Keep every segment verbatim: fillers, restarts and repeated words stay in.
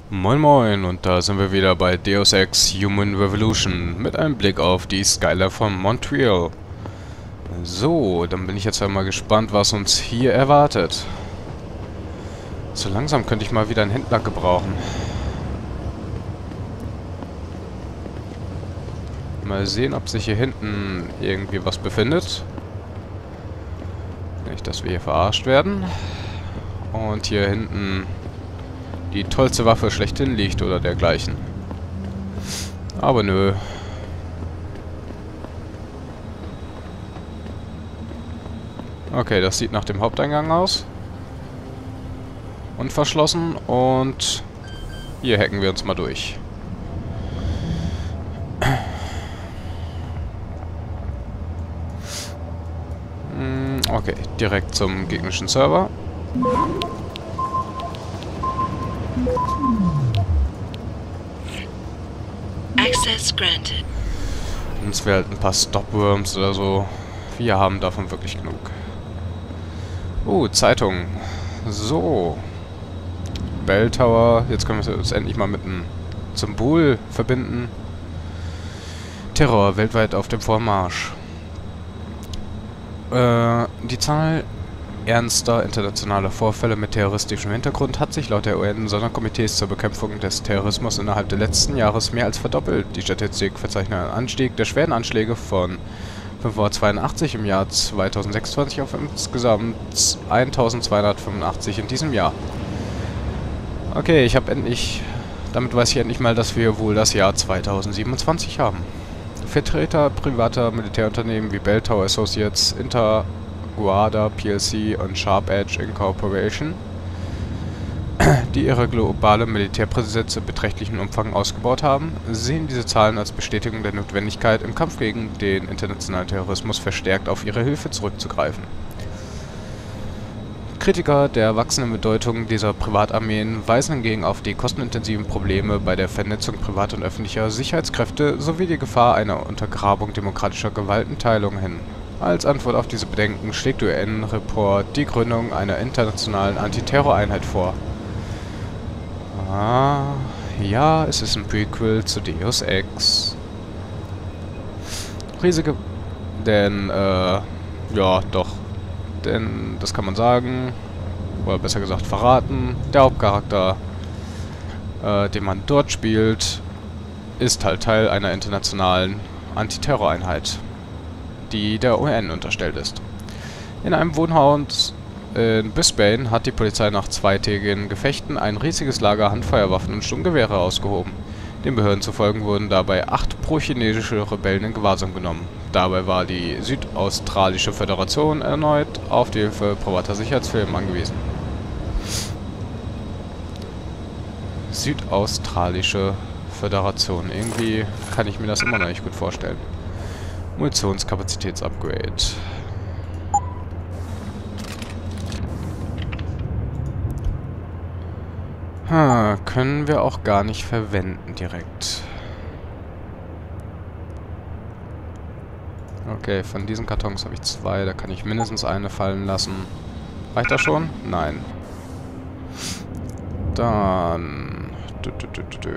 Moin Moin, und da sind wir wieder bei Deus Ex Human Revolution mit einem Blick auf die Skyline von Montreal. So, dann bin ich jetzt einmal gespannt, was uns hier erwartet. So langsam könnte ich mal wieder einen Händler gebrauchen. Mal sehen, ob sich hier hinten irgendwie was befindet. Nicht, dass wir hier verarscht werden. Und hier hinten die tollste Waffe schlechthin liegt oder dergleichen. Aber nö. Okay, das sieht nach dem Haupteingang aus. Und verschlossen. Und hier hacken wir uns mal durch. Okay, direkt zum gegnerischen Server. Access granted. Uns wäre halt ein paar Stopworms oder so. Wir haben davon wirklich genug. Oh, Zeitung. So. Bell Tower. Jetzt können wir uns endlich mal mit einem Symbol verbinden. Terror weltweit auf dem Vormarsch. Äh, die Zahl ernster internationaler Vorfälle mit terroristischem Hintergrund hat sich laut der U N-Sonderkomitees zur Bekämpfung des Terrorismus innerhalb des letzten Jahres mehr als verdoppelt. Die Statistik verzeichnet einen Anstieg der schweren Anschläge von fünfhundertzweiundachtzig im Jahr zweitausendsechsundzwanzig auf insgesamt eintausendzweihundertfünfundachtzig in diesem Jahr. Okay, ich habe endlich... Damit weiß ich endlich mal, dass wir wohl das Jahr zweitausendsiebenundzwanzig haben. Vertreter privater Militärunternehmen wie Bell Tower Associates, Interguada P L C und Sharp Edge Incorporation, die ihre globale Militärpräsenz in beträchtlichem Umfang ausgebaut haben, sehen diese Zahlen als Bestätigung der Notwendigkeit, im Kampf gegen den internationalen Terrorismus verstärkt auf ihre Hilfe zurückzugreifen. Kritiker der wachsenden Bedeutung dieser Privatarmeen weisen hingegen auf die kostenintensiven Probleme bei der Vernetzung privater und öffentlicher Sicherheitskräfte sowie die Gefahr einer Untergrabung demokratischer Gewaltenteilung hin. Als Antwort auf diese Bedenken schlägt der U N-Report die Gründung einer internationalen Antiterroreinheit vor. Ah, ja, es ist ein Prequel zu Deus Ex. Riesige... Denn, äh, ja, doch. Denn, das kann man sagen, oder besser gesagt verraten, der Hauptcharakter, äh, den man dort spielt, ist halt Teil einer internationalen Antiterroreinheit, die der U N unterstellt ist. In einem Wohnhaus in Brisbane hat die Polizei nach zweitägigen Gefechten ein riesiges Lager Handfeuerwaffen und Sturmgewehre ausgehoben. Den Behörden zufolge wurden dabei acht pro-chinesische Rebellen in Gewahrsam genommen. Dabei war die Südaustralische Föderation erneut auf die Hilfe privater Sicherheitsfirmen angewiesen. Südaustralische Föderation. Irgendwie kann ich mir das immer noch nicht gut vorstellen. Munitionskapazitätsupgrade. Ha, können wir auch gar nicht verwenden direkt. Okay, von diesen Kartons habe ich zwei, da kann ich mindestens eine fallen lassen. Reicht das schon? Nein. Dann... Dü, dü, dü, dü, dü.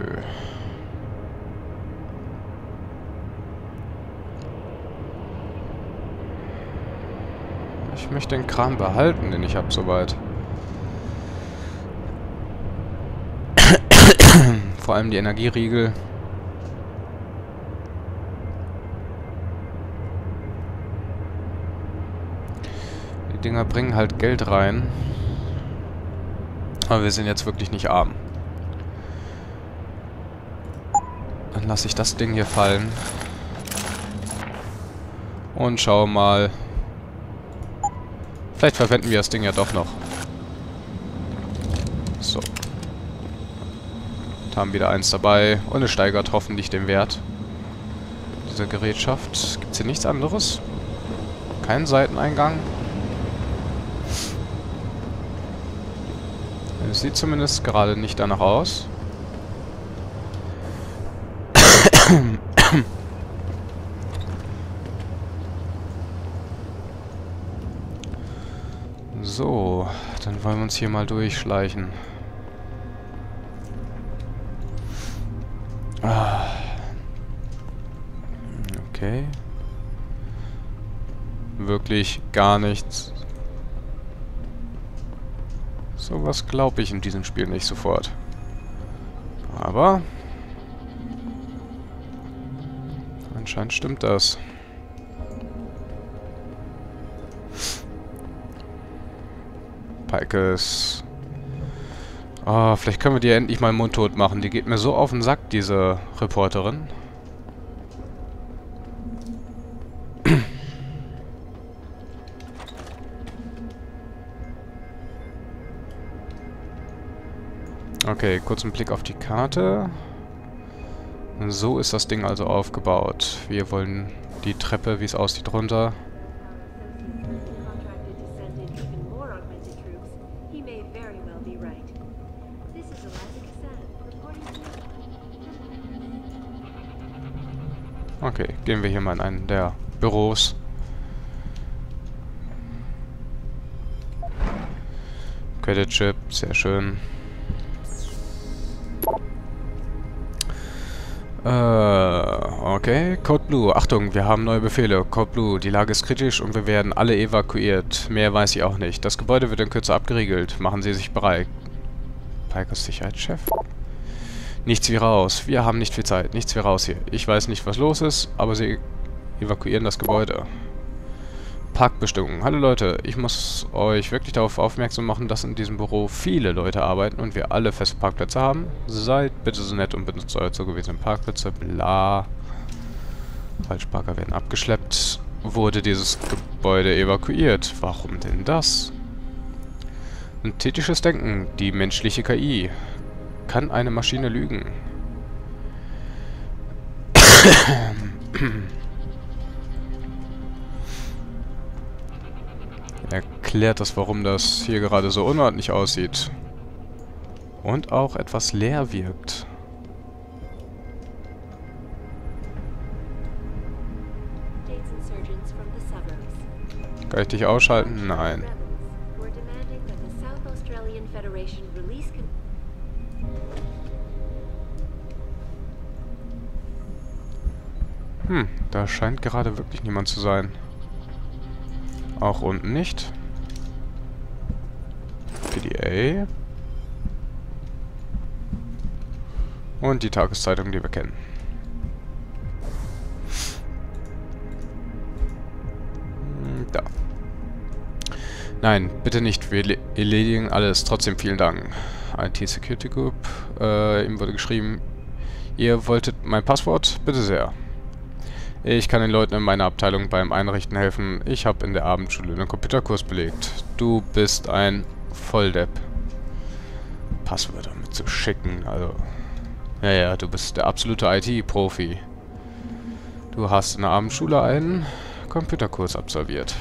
Ich möchte den Kram behalten, den ich habe soweit. Vor allem die Energieriegel. Die Dinger bringen halt Geld rein. Aber wir sind jetzt wirklich nicht arm. Dann lasse ich das Ding hier fallen. Und schau mal. Vielleicht verwenden wir das Ding ja doch noch. So. Haben wieder eins dabei und es steigert hoffentlich den Wert dieser Gerätschaft. Gibt es hier nichts anderes? Kein Seiteneingang? Es sieht zumindest gerade nicht danach aus. So, dann wollen wir uns hier mal durchschleichen. Ah. Okay. Wirklich gar nichts. Sowas glaube ich in diesem Spiel nicht sofort. Aber anscheinend stimmt das. Pikes. Oh, vielleicht können wir die ja endlich mal mundtot machen. Die geht mir so auf den Sack, diese Reporterin. Okay, kurzen Blick auf die Karte. So ist das Ding also aufgebaut. Wir wollen die Treppe, wie es aussieht, runter. Okay, gehen wir hier mal in einen der Büros. Credit Chip, sehr schön. Äh, okay. Code Blue, Achtung, wir haben neue Befehle. Code Blue, die Lage ist kritisch und wir werden alle evakuiert. Mehr weiß ich auch nicht. Das Gebäude wird in Kürze abgeriegelt. Machen Sie sich bereit. Pikers Sicherheitschef? Nichts wie raus. Wir haben nicht viel Zeit. Nichts wie raus hier. Ich weiß nicht, was los ist, aber Sie evakuieren das Gebäude. Parkbestimmungen. Hallo Leute, ich muss euch wirklich darauf aufmerksam machen, dass in diesem Büro viele Leute arbeiten und wir alle feste Parkplätze haben. Seid bitte so nett und benutzt eure zugewiesenen Parkplätze. Bla. Falschparker werden abgeschleppt. Wurde dieses Gebäude evakuiert. Warum denn das? Synthetisches Denken. Die menschliche K I. Kann eine Maschine lügen? Erklärt das, warum das hier gerade so unordentlich aussieht. Und auch etwas leer wirkt. Kann ich dich ausschalten? Nein. Hm, da scheint gerade wirklich niemand zu sein. Auch unten nicht. P D A. Und die Tageszeitung, die wir kennen. Da. Nein, bitte nicht. Wir erledigen alles. Trotzdem vielen Dank. I T Security Group. Äh, ihm wurde geschrieben, ihr wolltet mein Passwort? Bitte sehr. Ich kann den Leuten in meiner Abteilung beim Einrichten helfen. Ich habe in der Abendschule einen Computerkurs belegt. Du bist ein Volldepp. Passwörter mitzuschicken, also... Ja, ja, du bist der absolute I T-Profi. Du hast in der Abendschule einen Computerkurs absolviert.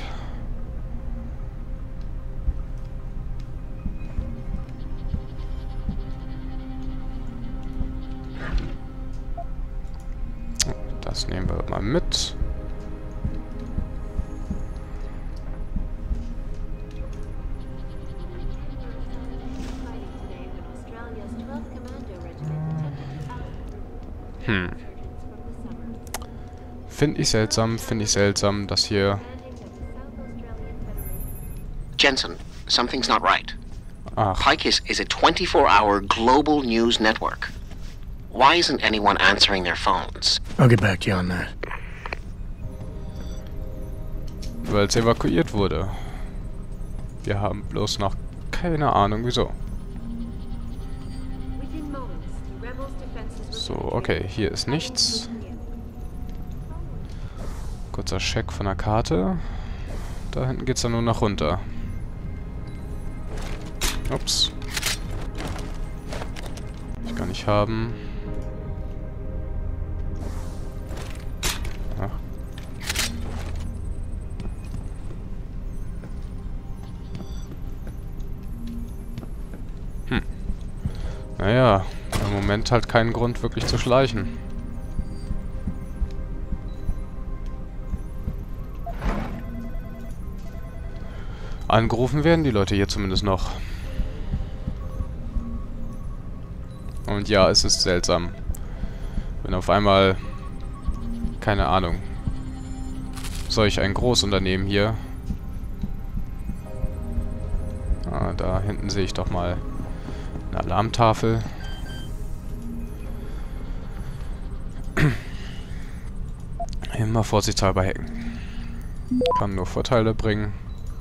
Das nehmen wir mal mit. Hm. Finde ich seltsam, finde ich seltsam, dass hier... Jensen, something's not right. Ach. Pikes is a twenty-four hour global news network. Why isn't anyone answering their phones? I'll get back to you on that. Weil es evakuiert wurde. Wir haben bloß noch keine Ahnung, wieso. So, okay, hier ist nichts. Kurzer Check von der Karte. Da hinten geht's dann nur nach runter. Ups. Ich kann nicht haben. Ach. Hm. Naja, im Moment halt keinen Grund wirklich zu schleichen. Angerufen werden die Leute hier zumindest noch. Und ja, es ist seltsam. Wenn auf einmal, keine Ahnung, solch ein Großunternehmen hier. Ah, da hinten sehe ich doch mal eine Alarmtafel. Immer vorsichtshalber hacken. Kann nur Vorteile bringen.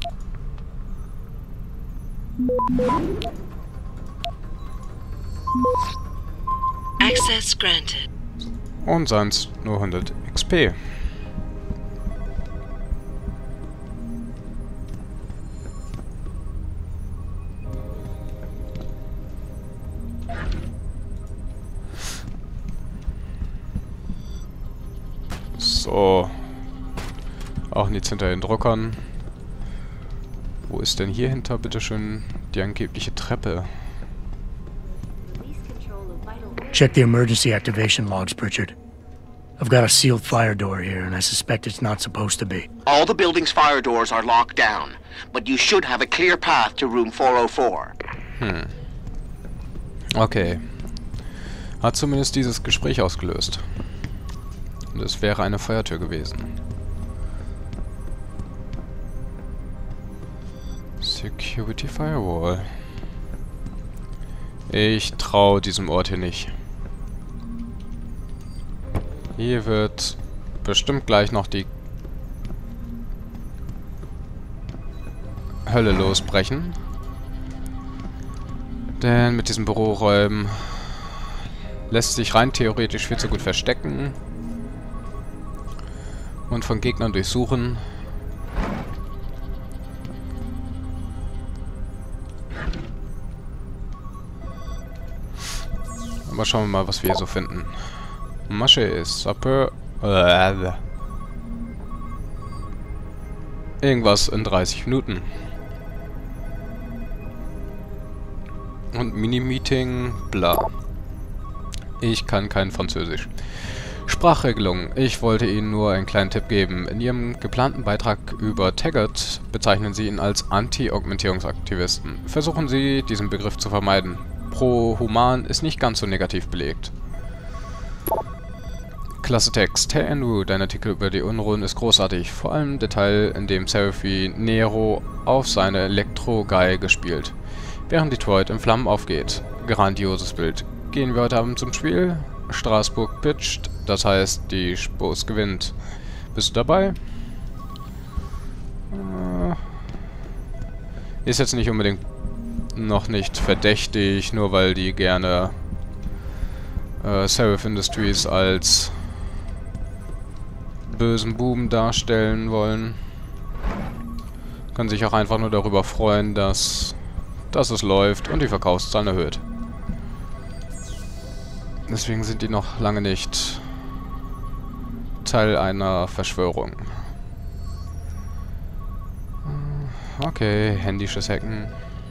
Access granted. Und sonst nur hundert X P. So. Auch nichts hinter den Druckern. Wo ist denn hier hinter, bitteschön, die angebliche Treppe? Check the emergency activation logs, Pritchard. I've got a sealed fire door here, and I suspect it's not supposed to be. All the building's fire doors are locked down, but you should have a clear path to room four oh four. Hm. Okay. Hat zumindest dieses Gespräch ausgelöst. Und es wäre eine Feuertür gewesen. Security Firewall. Ich traue diesem Ort hier nicht. Hier wird bestimmt gleich noch die Hölle losbrechen. Denn mit diesen Büroräumen lässt sich rein theoretisch viel zu gut verstecken und von Gegnern durchsuchen. Aber schauen wir mal, was wir hier so finden. Masche ist Sapeur. Äh, irgendwas in dreißig Minuten. Und Mini-Meeting, bla. Ich kann kein Französisch. Sprachregelung. Ich wollte Ihnen nur einen kleinen Tipp geben. In Ihrem geplanten Beitrag über Taggart bezeichnen Sie ihn als Anti-Augmentierungsaktivisten. Versuchen Sie, diesen Begriff zu vermeiden. Pro-Human ist nicht ganz so negativ belegt. Klasse Text. Hey Andrew, dein Artikel über die Unruhen ist großartig. Vor allem der Teil, in dem Seraphy Nero auf seine Elektro-Geige spielt, während Detroit in Flammen aufgeht. Grandioses Bild. Gehen wir heute Abend zum Spiel? Straßburg pitcht, das heißt, die Spurs gewinnt. Bist du dabei? Äh, ist jetzt nicht unbedingt noch nicht verdächtig, nur weil die gerne äh, Seraph Industries als bösen Buben darstellen wollen. Kann sich auch einfach nur darüber freuen, dass, dass es läuft und die Verkaufszahlen erhöht. Deswegen sind die noch lange nicht Teil einer Verschwörung. Okay, händisches Hacken.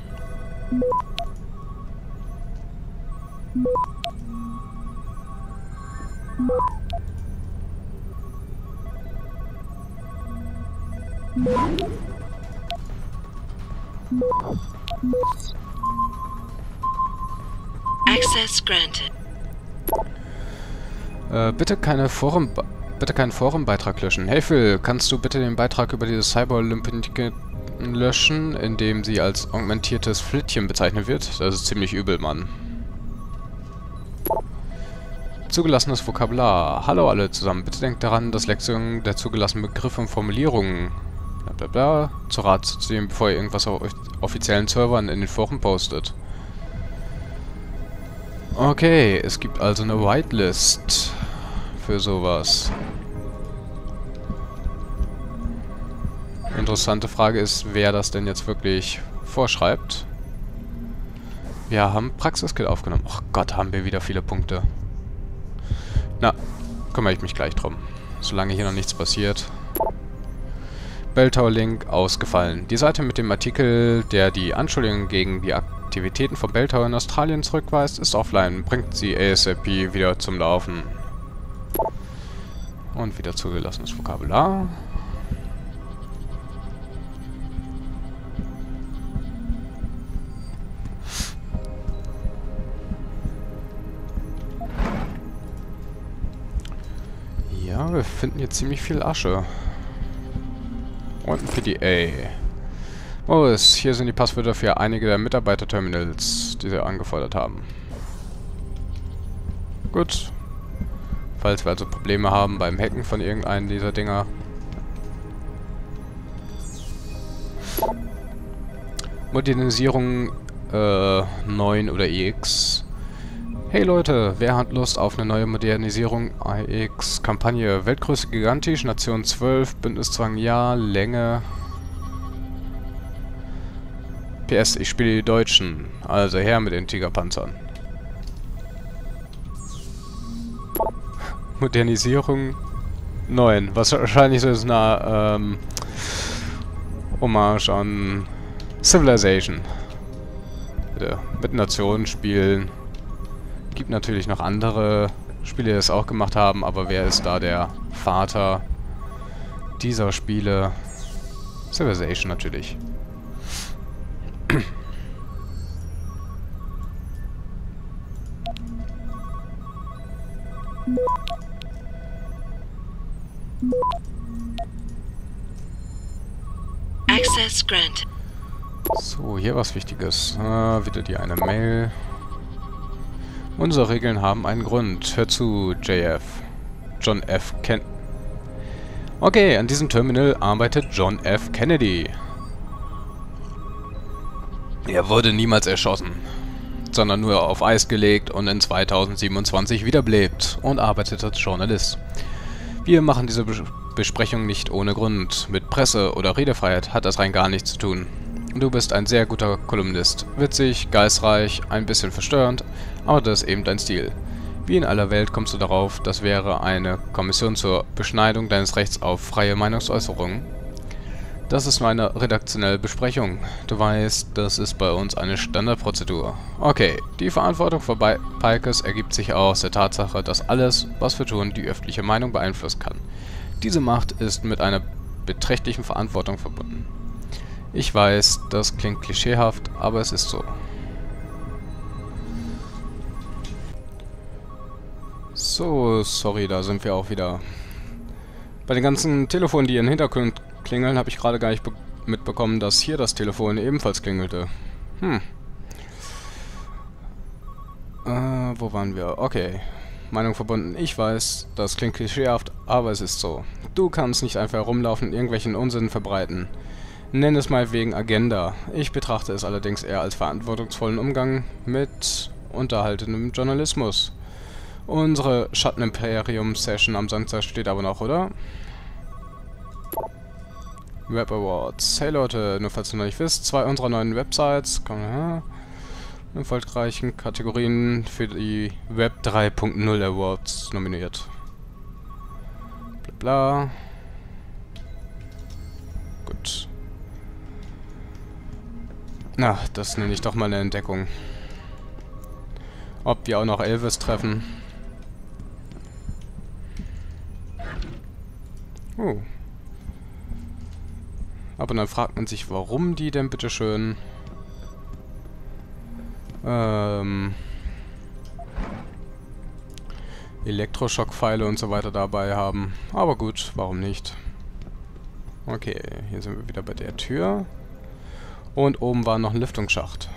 Access granted. Äh, bitte keine Forum, bitte keinen Forenbeitrag löschen. Hey Phil, kannst du bitte den Beitrag über diese Cyber-Olympiken löschen, in dem sie als augmentiertes Flittchen bezeichnet wird? Das ist ziemlich übel, Mann. Zugelassenes Vokabular. Hallo alle zusammen. Bitte denkt daran, das Lexion der zugelassenen Begriffe und Formulierungen bla bla bla zu Rat zu ziehen, bevor ihr irgendwas auf offiziellen Servern in den Foren postet. Okay, es gibt also eine Whitelist für sowas. Interessante Frage ist, wer das denn jetzt wirklich vorschreibt. Wir haben Praxiskill aufgenommen. Oh Gott, haben wir wieder viele Punkte. Na, kümmere ich mich gleich drum. Solange hier noch nichts passiert. Belltower-Link ausgefallen. Die Seite mit dem Artikel, der die Anschuldigungen gegen die Aktivitäten von Belltower in Australien zurückweist, ist offline. Bringt sie ASAP wieder zum Laufen. Und wieder zugelassenes Vokabular. Ja, wir finden hier ziemlich viel Asche. Und ein P D A. Oh, es, hier sind die Passwörter für einige der Mitarbeiterterminals, die sie angefordert haben. Gut. Falls wir also Probleme haben beim Hacken von irgendeinem dieser Dinger. Modernisierung äh, neun oder E X. Hey Leute, wer hat Lust auf eine neue Modernisierung E X Kampagne? Weltgröße gigantisch, Nation zwölf, Bündniszwang ja, Länge. P S, ich spiele die Deutschen, also her mit den Tigerpanzern. Modernisierung neun, was wahrscheinlich so ist eine ähm, Hommage an Civilization. Bitte, mit Nationen spielen. Gibt natürlich noch andere Spiele, die das auch gemacht haben, aber wer ist da der Vater dieser Spiele? Civilization natürlich. Access granted. So, hier was Wichtiges. Ah, wieder die eine Mail. Unsere Regeln haben einen Grund. Hör zu, J F. John F. Ken... Okay, an diesem Terminal arbeitet John F. Kennedy. Er wurde niemals erschossen, sondern nur auf Eis gelegt und in zweitausendsiebenundzwanzig wiederbelebt und arbeitet als Journalist. Wir machen diese Bes Besprechung nicht ohne Grund. Mit Presse oder Redefreiheit hat das rein gar nichts zu tun. Du bist ein sehr guter Kolumnist. Witzig, geistreich, ein bisschen verstörend, aber das ist eben dein Stil. Wie in aller Welt kommst du darauf, das wäre eine Kommission zur Beschneidung deines Rechts auf freie Meinungsäußerung? Das ist nur eine redaktionelle Besprechung. Du weißt, das ist bei uns eine Standardprozedur. Okay, die Verantwortung für Pikes ergibt sich aus der Tatsache, dass alles, was wir tun, die öffentliche Meinung beeinflussen kann. Diese Macht ist mit einer beträchtlichen Verantwortung verbunden. Ich weiß, das klingt klischeehaft, aber es ist so. So, sorry, da sind wir auch wieder. Bei den ganzen Telefonen, die im Hintergrund klingeln, habe ich gerade gar nicht mitbekommen, dass hier das Telefon ebenfalls klingelte. Hm. Äh, wo waren wir? Okay. Meinung verbunden. Ich weiß, das klingt klischeehaft, aber es ist so. Du kannst nicht einfach herumlaufen und irgendwelchen Unsinn verbreiten. Nenn es mal wegen Agenda. Ich betrachte es allerdings eher als verantwortungsvollen Umgang mit unterhaltendem Journalismus. Unsere Schattenimperium-Session am Samstag steht aber noch, oder? Web Awards. Hey Leute, nur falls ihr noch nicht wisst, zwei unserer neuen Websites kommen in erfolgreichen Kategorien für die Web drei Punkt null Awards nominiert. Bla bla. Gut. Na, das nenne ich doch mal eine Entdeckung. Ob wir auch noch Elvis treffen. Oh. Aber dann fragt man sich, warum die denn bitteschön ähm, Elektroschockpfeile und so weiter dabei haben. Aber gut, warum nicht? Okay, hier sind wir wieder bei der Tür. Und oben war noch ein Lüftungsschacht.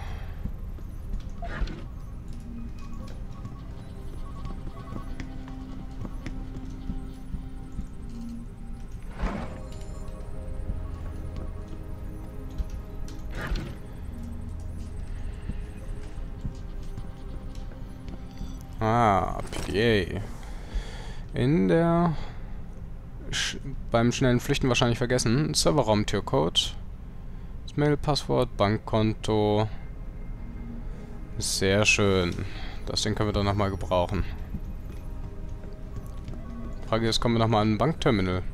Ah, P D A. In der... Sch beim schnellen Flüchten wahrscheinlich vergessen. Serverraum-Türcode. Das Mail-Passwort, Bankkonto. Sehr schön. Das Ding können wir doch nochmal gebrauchen. Frage ist, kommen wir nochmal an ein Bankterminal?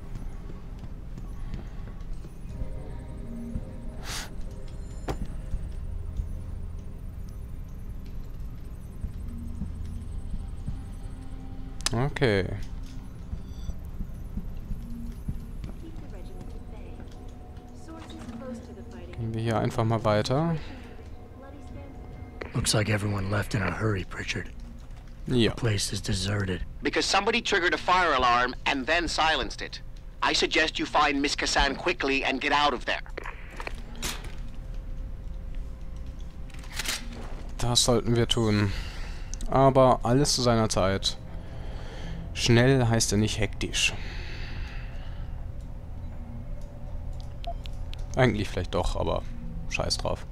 Okay. Gehen wir hier einfach mal weiter. Looks like everyone left in a hurry, Pritchard. Ja. The place is deserted. Because somebody triggered a fire alarm and then silenced it. I suggest you find Miss Kassan quickly and get out of there. Das sollten wir tun. Aber alles zu seiner Zeit. Schnell heißt ja nicht hektisch. Eigentlich vielleicht doch, aber scheiß drauf.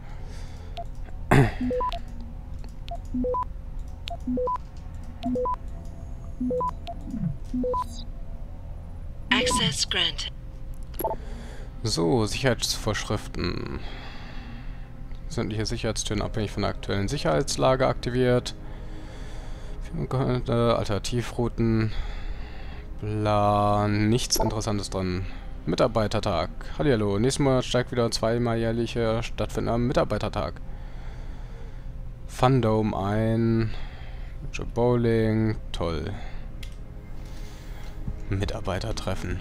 Access granted. So, Sicherheitsvorschriften. Sämtliche Sicherheitstüren abhängig von der aktuellen Sicherheitslage aktiviert. Äh, Alternativrouten. Bla, nichts Interessantes drin. Mitarbeitertag. Hallihallo. Nächsten Monat steigt wieder zweimal jährlicher stattfindender Mitarbeitertag. Fundome ein. Joe Bowling. Toll. Mitarbeitertreffen.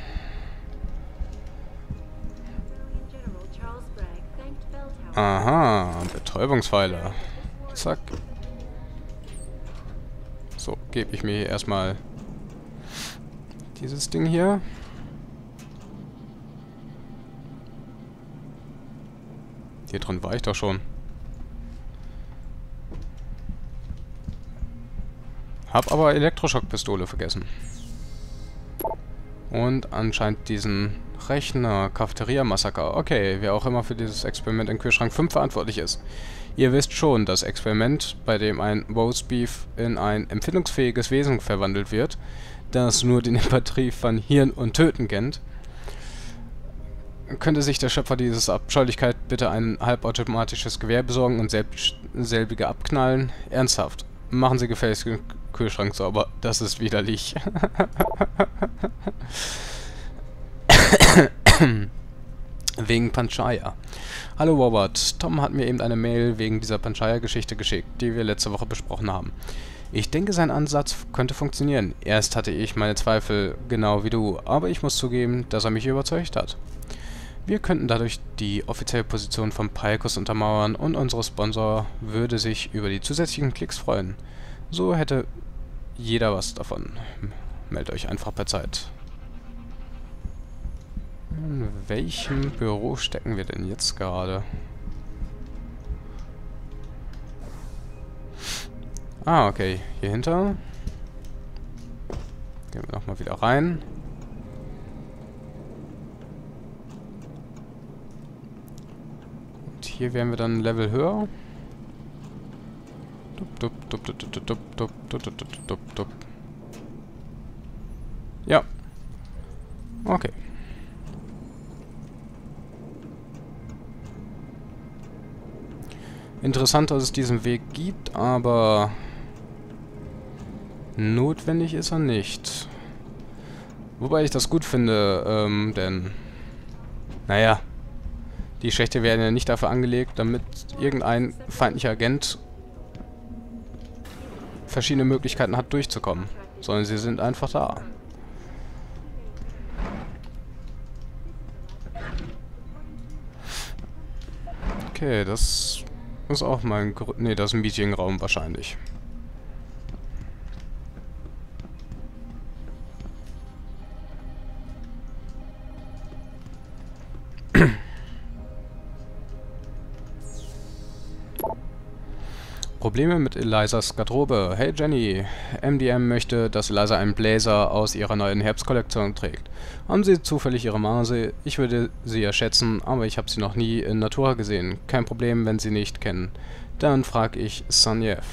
Aha, Betäubungspfeiler. Zack. So, gebe ich mir hier erstmal dieses Ding hier. Hier drin war ich doch schon. Hab aber Elektroschockpistole vergessen. Und anscheinend diesen Rechner, Cafeteria-Massaker. Okay, wer auch immer für dieses Experiment in Kühlschrank fünf verantwortlich ist. Ihr wisst schon, das Experiment, bei dem ein Roastbeef in ein empfindungsfähiges Wesen verwandelt wird, das nur den Empathie von Hirn und Töten kennt. Könnte sich der Schöpfer dieses Abscheulichkeit bitte ein halbautomatisches Gewehr besorgen und selbst selbige abknallen? Ernsthaft. Machen Sie gefälligst den Kühlschrank sauber. Das ist widerlich. Wegen Panchaya. Hallo Robert. Tom hat mir eben eine Mail wegen dieser Panchaya-Geschichte geschickt, die wir letzte Woche besprochen haben. Ich denke, sein Ansatz könnte funktionieren. Erst hatte ich meine Zweifel, genau wie du, aber ich muss zugeben, dass er mich überzeugt hat. Wir könnten dadurch die offizielle Position von Picos untermauern und unser Sponsor würde sich über die zusätzlichen Klicks freuen. So hätte jeder was davon. Meldet euch einfach per Zeit. In welchem Büro stecken wir denn jetzt gerade? Ah, okay. Hier hinter. Gehen wir nochmal wieder rein. Und hier wären wir dann ein Level höher. Dup, dup, dup, dup, dup, dup, dup, dup, dup, dup, dup, dup. Ja. Okay. Interessant, dass es diesen Weg gibt, aber notwendig ist er nicht. Wobei ich das gut finde, ähm, denn, naja, die Schächte werden ja nicht dafür angelegt, damit irgendein feindlicher Agent verschiedene Möglichkeiten hat, durchzukommen, sondern sie sind einfach da. Okay, das ist auch mein... Gr ne, das ist ein Meetingraum wahrscheinlich. Probleme mit Elizas Garderobe. Hey Jenny, M D M möchte, dass Eliza einen Blazer aus ihrer neuen Herbstkollektion trägt. Haben Sie zufällig Ihre Maße? Ich würde sie ja schätzen, aber ich habe sie noch nie in Natura gesehen. Kein Problem, wenn Sie nicht kennen. Dann frage ich Sanjeev.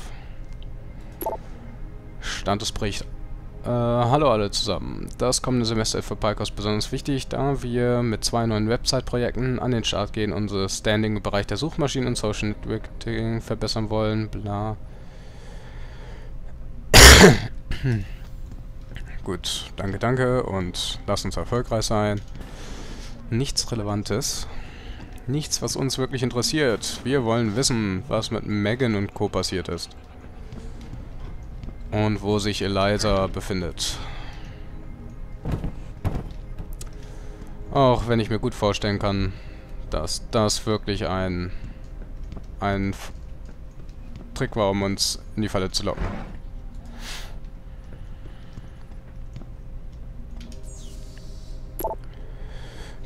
Standesbericht. Äh, hallo alle zusammen. Das kommende Semester ist für Picos besonders wichtig, da wir mit zwei neuen Website-Projekten an den Start gehen, unser Standing im Bereich der Suchmaschinen und Social Networking verbessern wollen, bla. Gut, danke, danke und lasst uns erfolgreich sein. Nichts Relevantes. Nichts, was uns wirklich interessiert. Wir wollen wissen, was mit Megan und Co. passiert ist. Und wo sich Eliza befindet. Auch wenn ich mir gut vorstellen kann, dass das wirklich ein, ein Trick war, um uns in die Falle zu locken.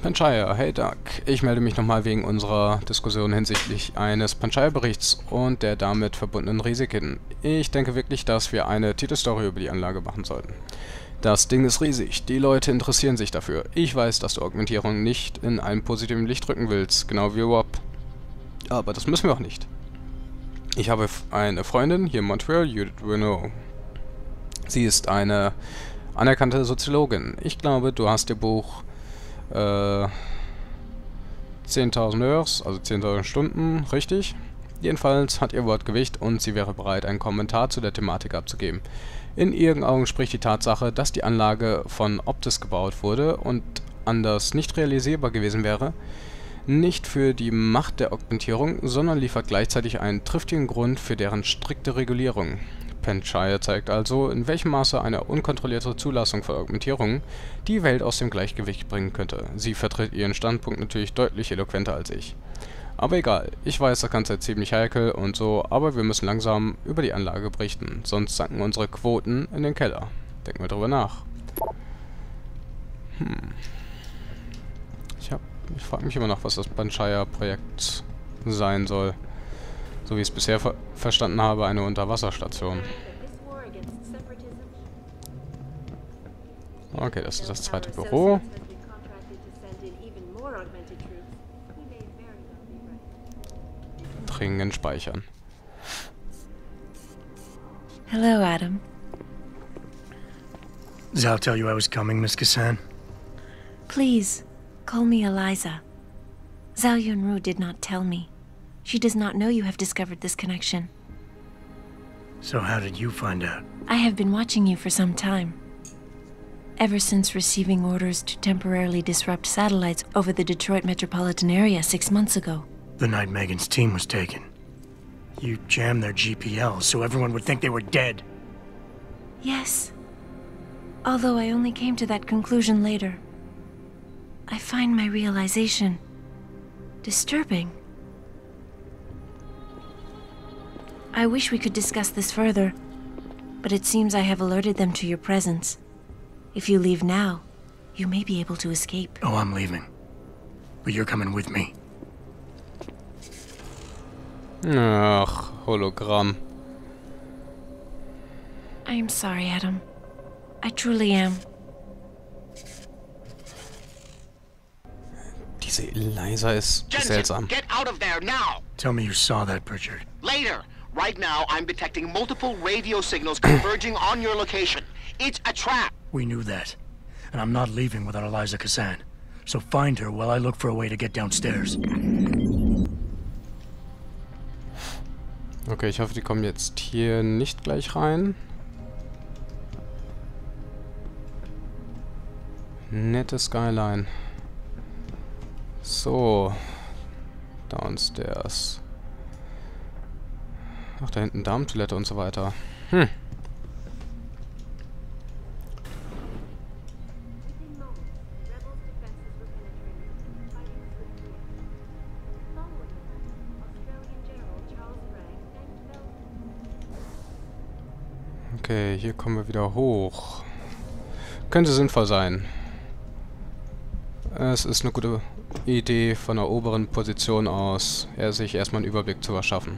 Panchaya, hey Doug. Ich melde mich nochmal wegen unserer Diskussion hinsichtlich eines Panchaya-Berichts und der damit verbundenen Risiken. Ich denke wirklich, dass wir eine Titelstory über die Anlage machen sollten. Das Ding ist riesig, die Leute interessieren sich dafür. Ich weiß, dass du Augmentierung nicht in einem positiven Licht rücken willst, genau wie Rob. Aber das müssen wir auch nicht. Ich habe eine Freundin hier in Montreal, Judith Renault. Sie ist eine anerkannte Soziologin. Ich glaube, du hast ihr Buch äh, zehntausend Heures, also zehntausend Stunden, richtig? Jedenfalls hat ihr Wort Gewicht und sie wäre bereit, einen Kommentar zu der Thematik abzugeben. In ihren Augen spricht die Tatsache, dass die Anlage von Optis gebaut wurde und anders nicht realisierbar gewesen wäre, nicht für die Macht der Augmentierung, sondern liefert gleichzeitig einen triftigen Grund für deren strikte Regulierung. Panchaya zeigt also, in welchem Maße eine unkontrollierte Zulassung von Augmentierungen die Welt aus dem Gleichgewicht bringen könnte. Sie vertritt ihren Standpunkt natürlich deutlich eloquenter als ich. Aber egal, ich weiß, das Ganze ist ziemlich heikel und so, aber wir müssen langsam über die Anlage berichten, sonst sanken unsere Quoten in den Keller. Denken wir drüber nach. Hm. Ich hab, ich frage mich immer noch, was das Panchaya-Projekt sein soll. So wie ich es bisher ver verstanden habe, eine Unterwasserstation. Okay, das ist das zweite Büro. Dringend speichern. Hello, Adam. Zal tell you I was coming, Miss Kassan? Please, call me Eliza. Zhao Yunru did not tell me. She does not know you have discovered this connection. So how did you find out? I have been watching you for some time. Ever since receiving orders to temporarily disrupt satellites over the Detroit metropolitan area six months ago. The night Megan's team was taken. You jammed their G P L so everyone would think they were dead. Yes. Although I only came to that conclusion later. I find my realization disturbing. I wish we could discuss this further, but it seems I have alerted them to your presence. If you leave now, you may be able to escape. Oh, I'm leaving. But you're coming with me. Ach, Hologramm. I am sorry, Adam. I truly am. Diese Eliza ist seltsam. Get out of there now! Tell me you saw that, Pritchard. Later! Right now, I'm detecting multiple radio signals converging on your location. It's a trap! We knew that. And I'm not leaving without Eliza Kassan. So find her while I look for a way to get downstairs. Okay, ich hoffe, die kommen jetzt hier nicht gleich rein. Nette Skyline. So. Downstairs. Ach, da hinten Damentoilette und so weiter. Hm. Okay, hier kommen wir wieder hoch. Könnte sinnvoll sein. Es ist eine gute Idee, von der oberen Position aus er sich erstmal einen Überblick zu verschaffen.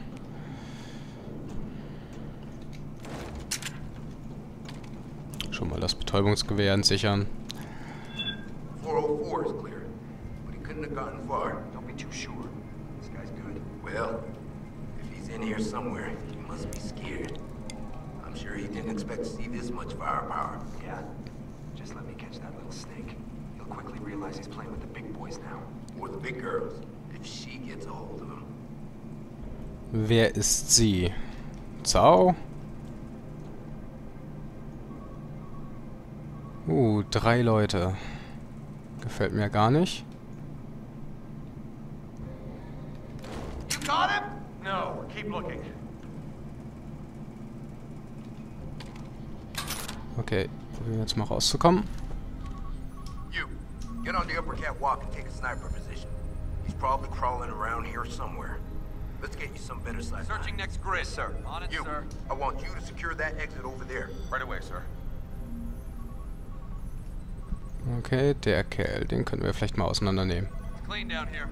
Schon mal das Betäubungsgewehr entsichern. four oh four is clear, but he couldn't have gotten far. Don't be too sure. This guy's good. Well, if he's in here somewhere, he must be scared. I'm sure he didn't expect to see this much firepower. Yeah? Just let me catch that little snake. He'll quickly realize he's playing with the big boys now. Or the big girls, if she gets a hold of him. Wer ist sie? Zhao? Uh, drei Leute. Gefällt mir gar nicht. You got him? No, keep looking. Okay, probieren wir jetzt mal rauszukommen. You, get on the upper catwalk and take a sniper position. He's probably crawling around here somewhere. Let's get you some better sight. Searching next grid. Sir. On it, You, sir. I want you to secure that exit over there. Right away, sir. Okay, der Kerl, den können wir vielleicht mal auseinandernehmen. Clean down here.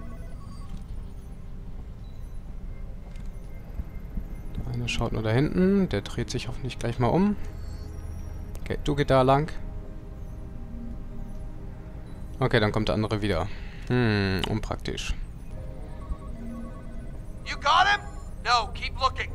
Der eine schaut nur da hinten, der dreht sich hoffentlich gleich mal um. Okay, du geh da lang. Okay, dann kommt der andere wieder. Hm, unpraktisch. You got him? No, keep looking.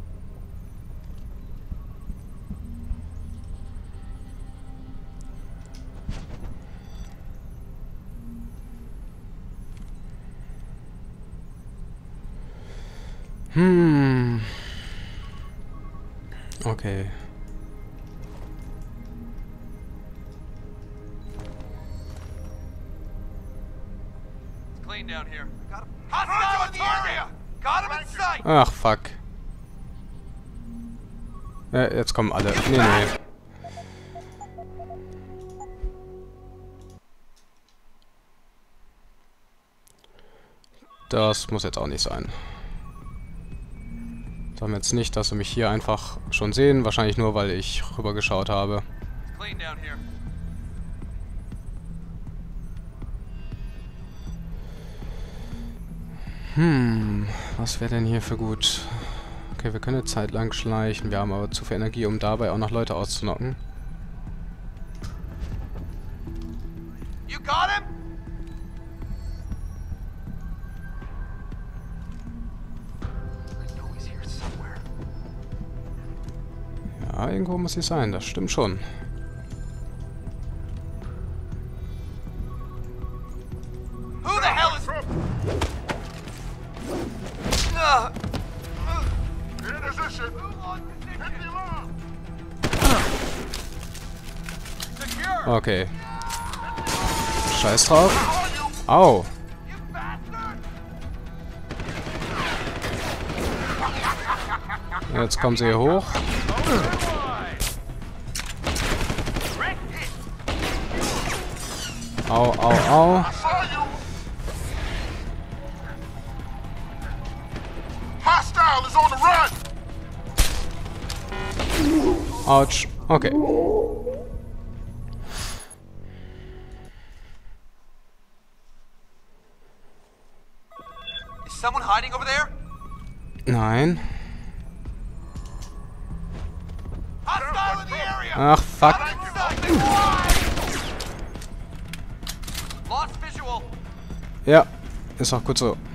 Hm. Okay. It's clean down here. Got him. Hostile in the area. Got him in sight. Ach, fuck. Ja, jetzt kommen alle. Nee, nee. Das muss jetzt auch nicht sein. Sagen wir jetzt nicht, dass sie mich hier einfach schon sehen. Wahrscheinlich nur, weil ich rübergeschaut habe. It's clean down here. Hm, was wäre denn hier für gut? Okay, wir können eine Zeit lang schleichen. Wir haben aber zu viel Energie, um dabei auch noch Leute auszunocken. You got him? I know he's here somewhere. Ja, irgendwo muss sie sein. Das stimmt schon. Who the hell is... Uh, In position. Move on Hit position. the alarm. Secure. Okay. Scheiß drauf. Au. You bastard. Jetzt kommen sie hier hoch. Au, au, au. Saw you. Hostile is on the run. Autsch. Okay. Is someone hiding over there? Nein. Hostile in the area. Ach, fuck. Something wide. Lost visual. Ja, ist auch gut so.